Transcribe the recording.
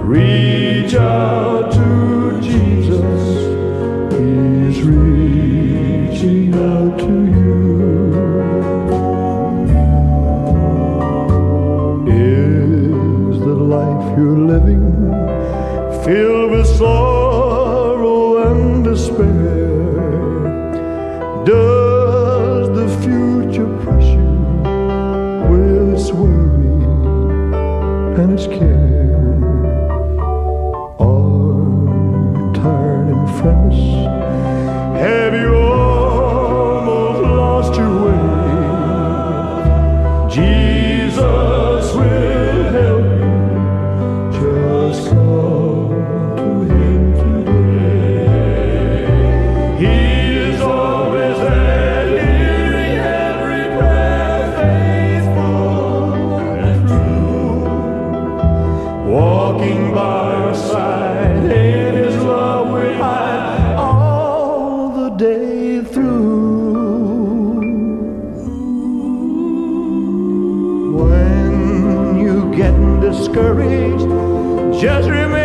Reach out to Jesus, He's reaching out to you. Is the life you're living filled with sorrow and despair? Does the future press you with its worry and its care? Tired and friendless, have you almost lost your way? Jesus will help you. Just come to Him today. He is always there, hearing every prayer, faithful and true, walking by your side. Day through. When you get discouraged, just remember